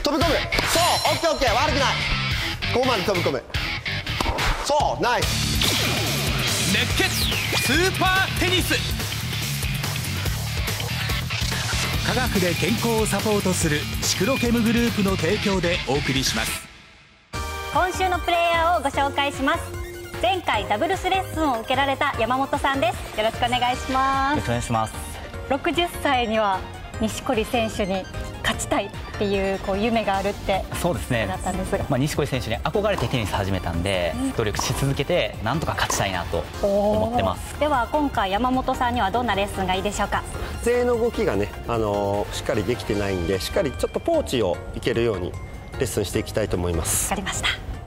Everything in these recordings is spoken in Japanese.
飛び込む。そう、オッケーオッケー、悪くない。ここまで飛び込む。そう、ナイス。 熱血スーパーテニス。科学で健康をサポートするシクロケムグループの提供でお送りします。 今週のプレイヤーをご紹介します。前回ダブルスレッスンを受けられた山本さんです。よろしくお願いします。 よろしくお願いします。 60歳には錦織選手に勝ちたいっていう夢があるってそうですね。 だったんですが、 錦織選手に憧れてテニス始めたんで、努力し続けてなんとか勝ちたいなと思ってます。 では今回山本さんにはどんなレッスンがいいでしょうか。 前の動きがね、しっかりできてないんで、しっかりちょっとポーチをいけるようにレッスンしていきたいと思います。 わかりました。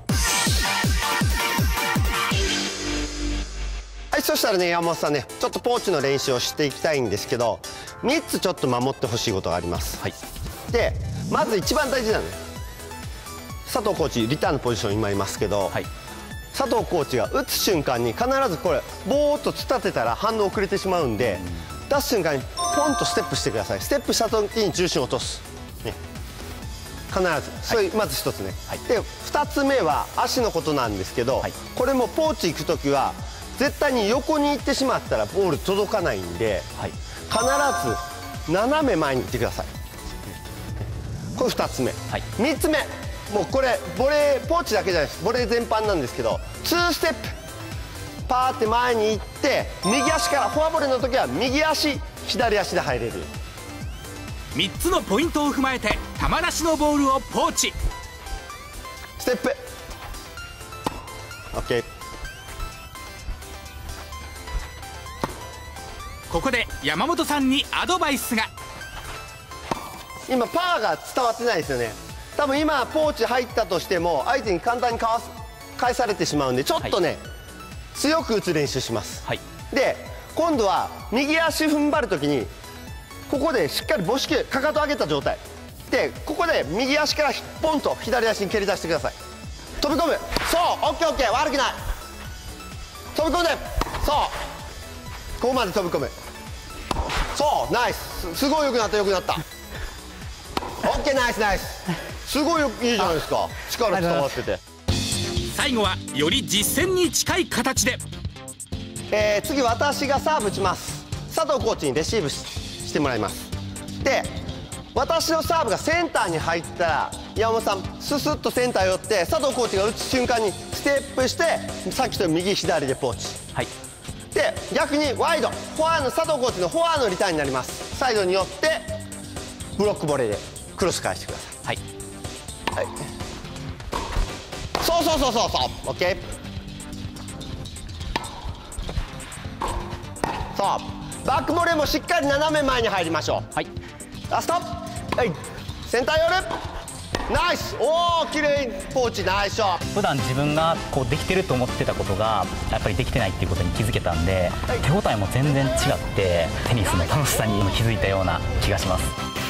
はい、そしたらね、山本さんね、ちょっとポーチの練習をしていきたいんですけど、3つちょっと守ってほしいことがあります。 はい。 で、まず一番大事なのね、佐藤コーチリターンのポジション今いますけど、はい、佐藤コーチが打つ瞬間に必ずこれボーっとつたてたら反応遅れてしまうんで、出す瞬間にポンとステップしてください。ステップした時に重心を落とす、ね、必ずそれまず1つね、はい、で2つ目は足のことなんですけど、はい、これもポーチ行く時は絶対に横に行ってしまったらボール届かないんで、はい、必ず斜め前に行ってください。これ2つ目、はい、3つ目、もうこれボレーポーチだけじゃないです。ボレー全般なんですけど、2ステップパーって前に行って、右足からフォアボレーの時は右足左足で入れる。 3つのポイントを踏まえて球出しのボールをポーチ。 ステップ OK。 ここで山本さんにアドバイスが。 今パーが伝わってないですよね。多分今ポーチ入ったとしても相手に簡単に返されてしまうんで、ちょっとね、はい、強く打つ練習します、はい、で今度は右足踏ん張るときにここでしっかり母子球かかと上げた状態で、ここで右足からポンと左足に蹴り出してください。飛び込む。そう、オッケーオッケー、悪くない。飛び込んで、そう、ここまで飛び込む。そう、ナイス。すごい良くなった、良くなった。オッケー、ナイスナイス。すごいいいじゃないですか。力伝わってて。 最後はより実践に近い形で、 次私がサーブ打ちます。佐藤コーチにレシーブしてもらいます。で私のサーブがセンターに入ったら山本さんススッとセンター寄って、佐藤コーチが打つ瞬間にステップして、さっきと右左でポーチ、はい、で逆にワイドフォアの佐藤コーチのフォアのリターンになります。サイドに寄ってブロックボレーでクロス返してください。はい、はい、そうそうそうそうそう、オッケー。そう、バックボレーもしっかり斜め前に入りましょう。はい、ラスト、はい、センター寄る、ナイス。おお、綺麗にポーチ、ナイスショット。 普段自分ができてると思ってたことがやっぱりできてないっていうことに気づけたんで、はい、手応えも全然違ってテニスの楽しさに気づいたような気がします。